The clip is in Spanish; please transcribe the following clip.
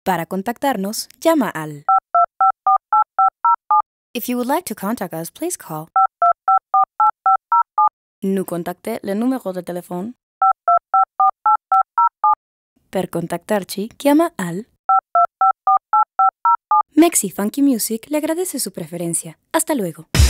Para contactarnos, llama al... If you would like to contact us, please call. Nous contactez le numéro de téléphone. Per contactarci, chiama al... Mexi Funky Music le agradece su preferencia. Hasta luego.